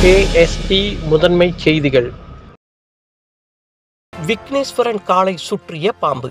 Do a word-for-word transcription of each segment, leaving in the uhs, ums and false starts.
KST முதன்மை செய்திகள். விக்னேஸ்வரன் காலை சுற்றிய பாம்பு.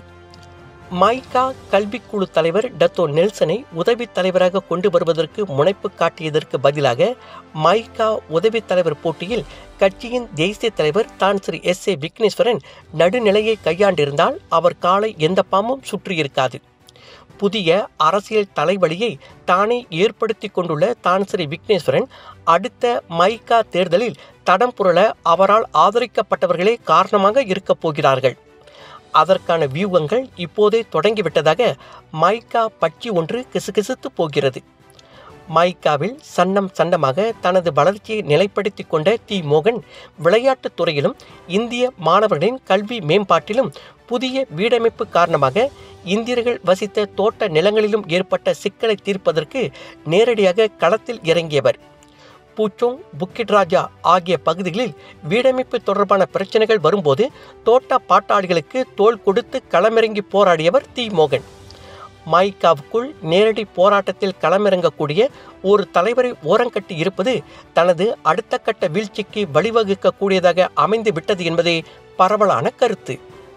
மைகா கல்விக்குழு தலைவர் டத்தோ நெல்சனை உதவித் தலைவராக கொண்டு வருவதற்கு முனைப்பு காட்டியதற்கு பதிலாக மைகா உதவித் தலைவர் போட்டியில் கட்சியின் தேசிய தலைவர் தான் ஸ்ரீ எஸ் ஏ விக்னேஸ்வரன் நடுநிலையை கையாண்டிருந்தால் அவர் காலை எந்த பாம்பும் சுற்றியிருக்காது. புதிய அரசியல் தலைவலியை தானே ஏற்படுத்தி கொண்டுள்ள தான் ஸ்ரீ விக்னேஸ்வரன் அடுத்த மைகா தேர்தலில் தடம் புரள அவரால் ஆதரிக்கப்பட்டவர்களே காரணமாக இருக்கப் போகிறார்கள். அதற்கான வியூகங்கள் இப்போதே தொடங்கிவிட்டதாக மைகா பட்சி ஒன்று கிசுகிசுத்து போகிறது. மைகாவில் சன்னம் சன்னமாக தனது வளர்ச்சியை நிலைப்படுத்தி கொண்ட டி மோகன் விளையாட்டுத் துறையிலும் இந்திய மாணவர்களின் கல்வி மேம்பாட்டிலும் புதிய வீடமைப்பு காரணமாக இந்தியர்கள் வசித்த தோட்ட நிலங்களிலும் ஏற்பட்ட சிக்கலை தீர்ப்பதற்கு நேரடியாக களத்தில் இறங்கியவர். பூச்சோங், புக்கிட் ராஜா ஆகிய பகுதிகளில் வீடமைப்பு தொடர்பான பிரச்சனைகள் வரும்போது தோட்ட பாட்டாளிகளுக்கு தோள் கொடுத்து களமிறங்கி போராடியவர் டி மோகன். மைகாவுக்குள் நேரடி போராட்டத்தில் களமிறங்கக்கூடிய ஒரு தலைவரை ஓரங்கட்டி இருப்பது தனது அடுத்த கட்ட வீழ்ச்சிக்கு வழிவகுக்கக்கூடியதாக அமைந்து விட்டது என்பதே பரவலான கருத்து.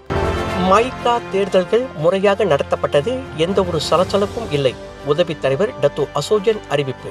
மைகா தேர்தல்கள் முறையாக நடத்தப்பட்டது, எந்த ஒரு சலசலப்பும் இல்லை. உதவித் தலைவர் டத்தோ அசோஜன் அறிவிப்பு.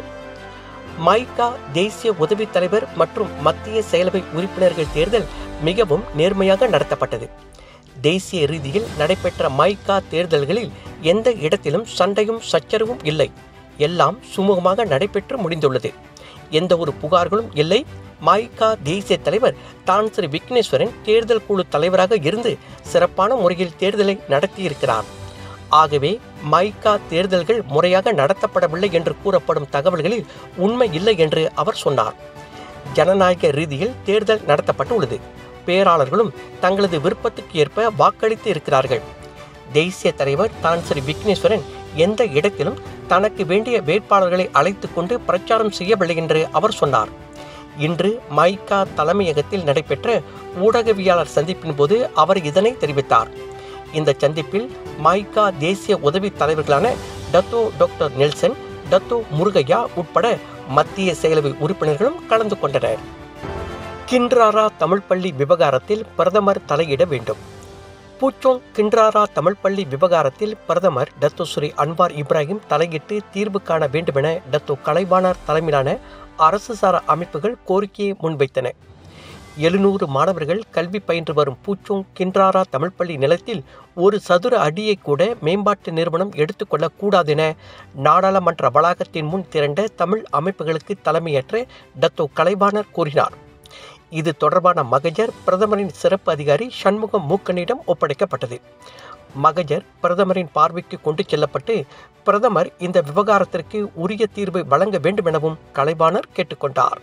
மைகா தேசிய உதவித் தலைவர் மற்றும் மத்திய செயலவை உறுப்பினர்கள் தேர்தல் மிகவும் நேர்மையாக நடத்தப்பட்டது. தேசிய ரீதியில் நடைபெற்ற மைகா தேர்தல்களில் எந்த இடத்திலும் சண்டையும் சச்சரவும் இல்லை. எல்லாம் சுமூகமாக நடைபெற்று முடிந்துள்ளது. எந்த ஒரு புகார்களும் இல்லை. மைகா தேசிய தலைவர் தான் ஸ்ரீ விக்னேஸ்வரன் தேர்தல் குழு தலைவராக இருந்து சிறப்பான முறையில் தேர்தலை நடத்தியிருக்கிறார். ஆகவே மைகா தேர்தல்கள் முறையாக நடத்தப்படவில்லை என்று கூறப்படும் தகவல்களில் உண்மை இல்லை என்று அவர் சொன்னார். ஜனநாயக ரீதியில் தேர்தல் நடத்தப்பட்டுள்ளது. பேராளர்களும் தங்களது விருப்பத்துக்கு ஏற்ப வாக்களித்து இருக்கிறார்கள். தேசிய தலைவர் தான் ஸ்ரீ விக்னேஸ்வரன் எந்த இடத்திலும் தனக்கு வேண்டிய வேட்பாளர்களை அழைத்து கொண்டு பிரச்சாரம் செய்யவில்லை என்று அவர் சொன்னார். இன்று மைகா தலைமையகத்தில் நடைபெற்ற ஊடகவியலாளர் சந்திப்பின் போது அவர் இதனை தெரிவித்தார். இந்த சந்திப்பில் மைகா தேசிய உதவி தலைவர்களான Dato doctor Nelson, Dato Murugaiah உட்பட மத்திய செயலவை உறுப்பினர்களும் கலந்து கொண்டனர். கின்றாரா தமிழ் பள்ளி விவகாரத்தில் பிரதமர் தலையிட வேண்டும். பூச்சோங் கின்றாரா தமிழ் பள்ளி விவகாரத்தில் பிரதமர் டத்தோ ஸ்ரீ அன்வார் இப்ராஹிம் தலையிட்டு தீர்வு காண வேண்டுமென டத்தோ கலைவாணர் தலைமையிலான அரசு சாரா அமைப்புகள் கோரிக்கையை முன்வைத்தன. எழுநூறு மாணவர்கள் கல்வி பயின்று வரும் பூச்சோங் கின்றாரா தமிழ் பள்ளி நிலத்தில் ஒரு சதுர அடியை கூட மேம்பாட்டு நிறுவனம் எடுத்துக்கொள்ளக் கூடாது என நாடாளுமன்ற வளாகத்தின் முன் திரண்ட தமிழ் அமைப்புகளுக்கு தலைமையேற்ற டத்தோ கலைவாணர் கூறினார். இது தொடர்பான மகஜர் பிரதமரின் சிறப்பு அதிகாரி சண்முகம் மூக்கனிடம் ஒப்படைக்கப்பட்டது. மகஜர் பிரதமரின் பார்வைக்கு கொண்டு செல்லப்பட்டு பிரதமர் இந்த விவகாரத்திற்கு உரிய தீர்வை வழங்க வேண்டும் எனவும் கலைவாணர் கேட்டுக்கொண்டார்.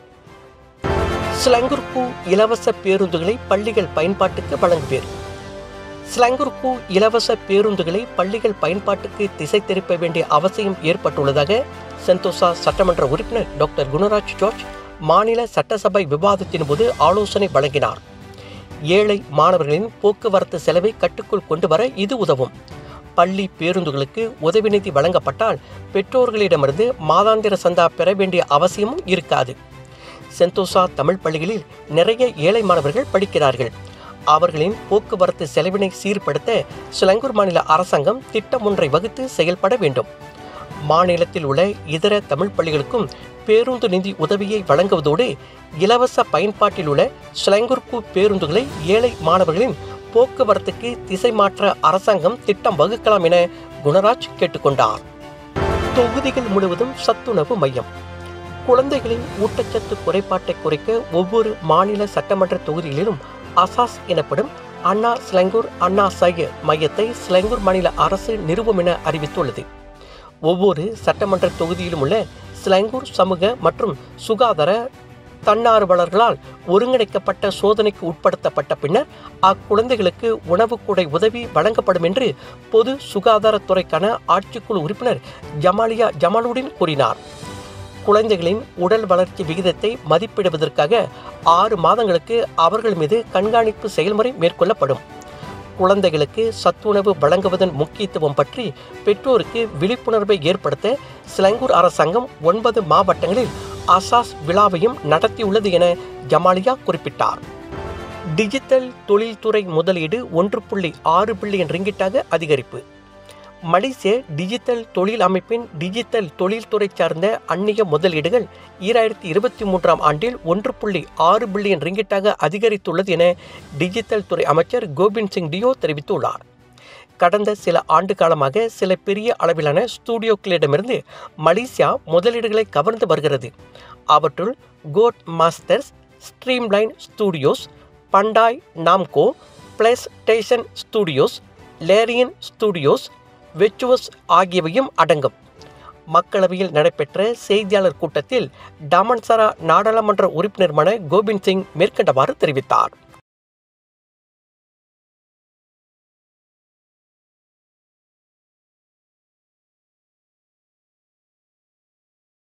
ஸ்லங்கூர்கு இலவச பேருந்துகளை பள்ளிகள் பயன்பாட்டுக்கு வழங்குவேர். ஸ்லங்கூர்கு இலவச பேருந்துகளை பள்ளிகள் பயன்பாட்டுக்கு திசை திருப்ப வேண்டிய அவசியம் ஏற்பட்டுள்ளதாக செந்தோசா சட்டமன்ற உறுப்பினர் டாக்டர் குணராஜ் ஜார்ஜ் மாநில சட்டசபை விவாதத்தின் போது ஆலோசனை வழங்கினார். ஏழை மாணவர்களின் போக்குவரத்து செலவை கட்டுக்குள் கொண்டு வர இது உதவும். பள்ளி பேருந்துகளுக்கு உதவி நிதி வழங்கப்பட்டால் பெற்றோர்களிடமிருந்து மாதாந்திர சந்தா பெற வேண்டிய அவசியமும் இருக்காது. செந்தோசா தமிழ் பள்ளிகளில் நிறைய ஏழை மாணவர்கள் படிக்கிறார்கள். அவர்களின் போக்குவரத்து செலவினை சீர்படுத்த ஸ்லங்கூர் மாநில அரசாங்கம் திட்டம் ஒன்றை வகுத்து செயல்பட வேண்டும். மாநிலத்தில் உள்ள இதர தமிழ் பள்ளிகளுக்கும் பேருந்து நிதி உதவியை வழங்குவதோடு இலவச பயன்பாட்டில் உள்ள ஸ்லங்கூர்கு பேருந்துகளை ஏழை மாணவர்களின் போக்குவரத்துக்கு திசை மாற்ற அரசாங்கம் திட்டம் வகுக்கலாம் என குணராஜ் கேட்டுக்கொண்டார். தொகுதிகள் முழுவதும் சத்துணவு மையம். குழந்தைகளின் ஊட்டச்சத்து குறைபாட்டை குறைக்க ஒவ்வொரு மாநில சட்டமன்ற தொகுதிகளிலும் அசாஸ் எனப்படும் அண்ணா ஸ்லங்கூர் அண்ணா சய மையத்தை ஸ்லங்கூர் மாநில அரசு நிறுவும் என அறிவித்துள்ளது. ஒவ்வொரு சட்டமன்ற தொகுதியிலும் உள்ள ஸ்லங்கூர் சமூக மற்றும் சுகாதார தன்னார்வலர்களால் ஒருங்கிணைக்கப்பட்ட சோதனைக்கு உட்படுத்தப்பட்ட பின்னர் அக்குழந்தைகளுக்கு உணவு கூடை உதவி வழங்கப்படும் என்று பொது சுகாதாரத்துறைக்கான ஆட்சிக்குழு உறுப்பினர் ஜமாலியா ஜமாலுடன் கூறினார். குழந்தைகளின் உடல் வளர்ச்சி விகிதத்தை மதிப்பிடுவதற்காக ஆறு மாதங்களுக்கு அவர்கள் மீது கண்காணிப்பு செயல்முறை மேற்கொள்ளப்படும். குழந்தைகளுக்கு சத்துணவு வழங்குவதன் முக்கியத்துவம் பற்றி பெற்றோருக்கு விழிப்புணர்வை ஏற்படுத்த ஸ்லங்கூர் அரசாங்கம் ஒன்பது மாவட்டங்களில் அசாஸ் விழாவையும் நடத்தியுள்ளது என ஜமாலியா குறிப்பிட்டார். டிஜிட்டல் தொழில்துறை முதலீடு ஒன்று புள்ளி ஆறு பில்லியன் ரிங்கிட்டாக அதிகரிப்பு. மலேசிய டிஜிட்டல் தொழில் அமைப்பின் டிஜிட்டல் தொழில்துறை சார்ந்த அந்நிய முதலீடுகள் ஈராயிரத்தி இருபத்தி மூன்றாம் ஆண்டில் ஒன்று புள்ளி ஆறு பில்லியன் ரிங்கிட்டாக அதிகரித்துள்ளது என டிஜிட்டல் துறை அமைச்சர் கோபிந்த் சிங் டியோ தெரிவித்துள்ளார். கடந்த சில ஆண்டு காலமாக சில பெரிய அளவிலான ஸ்டூடியோக்களிடமிருந்து மலேசியா முதலீடுகளை கவர்ந்து வருகிறது. அவற்றுள் Codemasters, Streamline Studios, Bandai Namco, Plus Station Studios, Larian Studios, வெச்சுவஸ் ஆகியவையும் அடங்கும். மக்களவையில் நடைபெற்ற செய்தியாளர் கூட்டத்தில் டமன்சரா நாடாளுமன்ற உறுப்பினருமான கோபிந்த் சிங் மேற்கண்டவாறு தெரிவித்தார்.